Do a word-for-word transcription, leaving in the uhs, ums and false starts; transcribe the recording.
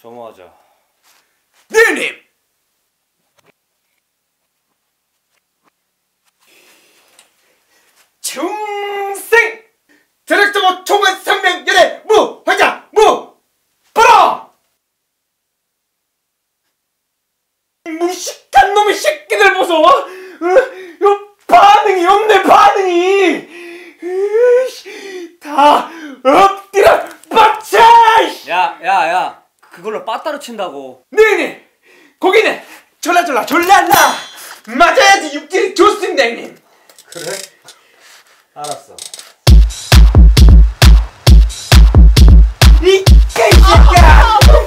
점호하자. 네님! 중생! 드렉터모 총원 상명 연애 무! 화자! 무! 빨아! 무식한 놈의 새끼들 보소! 어? 요 반응이 없네 반응이! 으이씨, 다 엎드려 빡쳐! 야, 야, 야. 그걸로 빠따로 친다고. 네네! 고기는 졸라졸라 졸라라! 맞아야지 육질이 좋습니다 형님! 그래? 알았어. 이 개새끼야!